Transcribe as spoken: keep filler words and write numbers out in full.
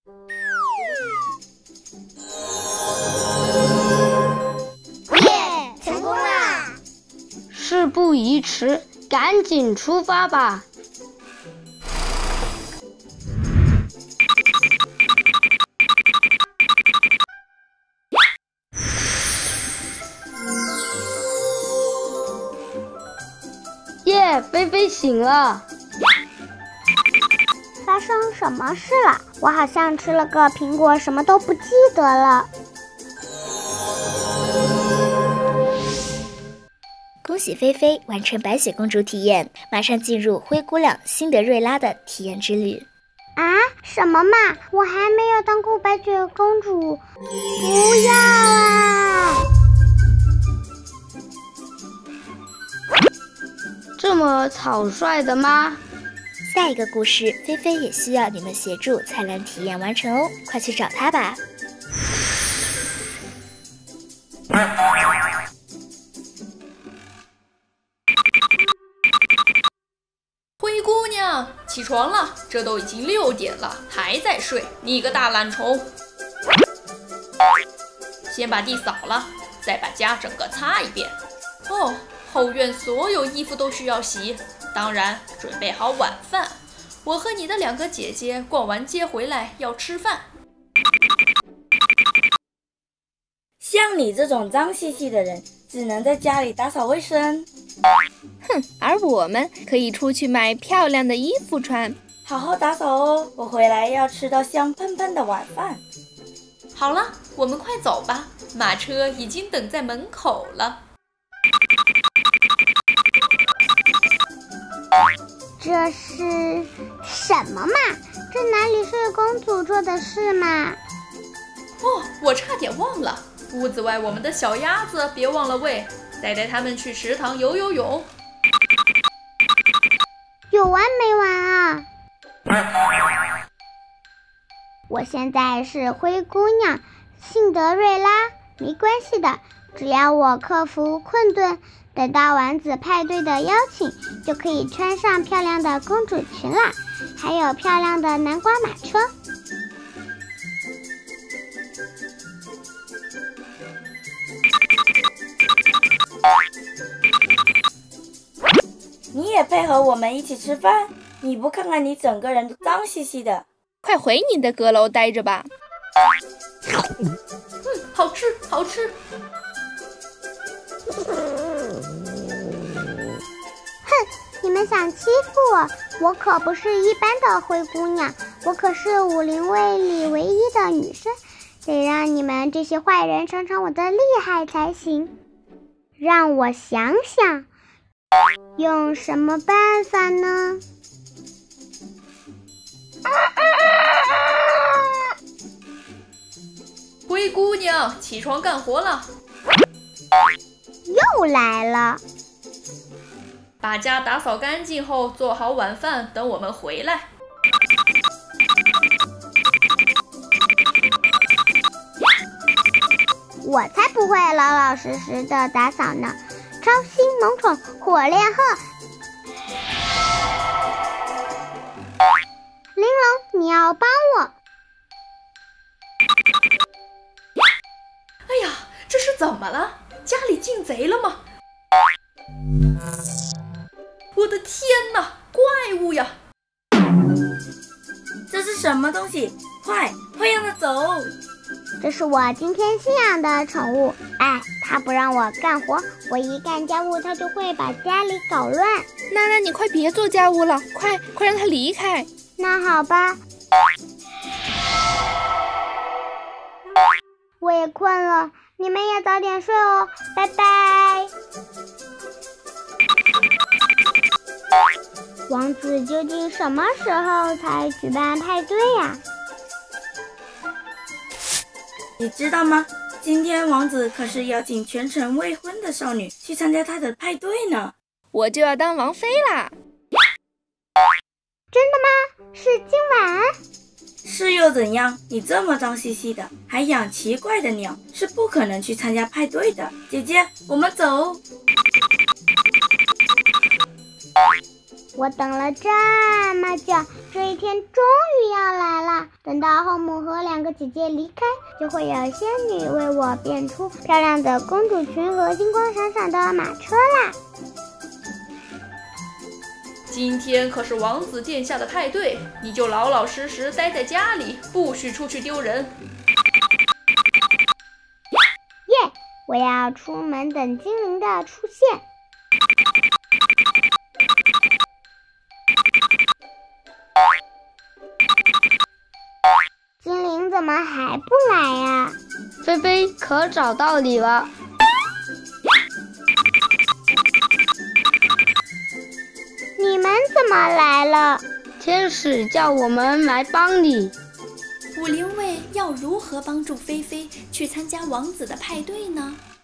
耶，成功啦！ 事不宜迟，赶紧出发吧。耶，菲菲醒了。 发生什么事了？我好像吃了个苹果，什么都不记得了。 恭喜菲菲完成白雪公主体验，马上进入灰姑娘辛德瑞拉的体验之旅。 啊？什么嘛！我还没有当过白雪公主，不要啊！ 这么草率的吗？ 下一个故事，菲菲也需要你们协助才能体验完成哦，快去找她吧。 灰姑娘，起床了，这都已经六点了，还在睡，你个大懒虫！先把地扫了，再把家整个擦一遍。哦，后院所有衣服都需要洗，当然准备好晚饭。我和你的两个姐姐逛完街回来要吃饭。 像你这种脏兮兮的人，只能在家里打扫卫生。 哼，而我们可以出去买漂亮的衣服穿。 好好打扫哦，我回来要吃到香喷喷的晚饭。 好了，我们快走吧，马车已经等在门口了。 这是什么嘛？这哪里是公主做的事嘛？ 哦，我差点忘了，屋子外我们的小鸭子别忘了喂，再带它们去池塘游游泳。 有完没完啊？我现在是灰姑娘辛德瑞拉，没关系的，只要我克服困顿，等到王子派对的邀请，就可以穿上漂亮的公主裙啦，还有漂亮的南瓜马车。 你也配合我们一起吃饭？你不看看你整个人都脏兮兮的。 快回你的阁楼待着吧。 嗯，好吃好吃。 哼，你们想欺负我？我可不是一般的灰姑娘，我可是武林卫里唯一的女生，得让你们这些坏人尝尝我的厉害才行。让我想想，用什么办法呢？ 灰姑娘，起床干活了。 又来了。 把家打扫干净后，做好晚饭，等我们回来。 我才不会老老实实的打扫呢！超星萌宠火烈鹤，玲珑，你要帮我！ 哎呀，这是怎么了？家里进贼了吗？我的天哪，怪物呀！ 这是什么东西？快，快让它走！ 这是我今天新养的宠物，哎，它不让我干活，我一干家务，它就会把家里搞乱。 娜娜，你快别做家务了，快快让它离开。 那好吧，我也困了，你们也早点睡哦，拜拜。王子究竟什么时候才举办派对呀？ 你知道吗？今天王子可是邀请全城未婚的少女去参加他的派对呢。 我就要当王妃啦！ 真的吗？是今晚？ 是又怎样？你这么脏兮兮的，还养奇怪的鸟，是不可能去参加派对的。姐姐，我们走。 我等了这么久，这一天终于要来了。等到后母和两个姐姐离开，就会有仙女为我变出漂亮的公主裙和金光闪闪的马车啦。 今天可是王子殿下的派对，你就老老实实待在家里，不许出去丢人。 耶！我要出门等精灵的出现。精灵怎么还不来呀？ 菲菲可找到你了。 你们怎么来了？ 天使叫我们来帮你。 武灵卫要如何帮助菲菲去参加王子的派对呢？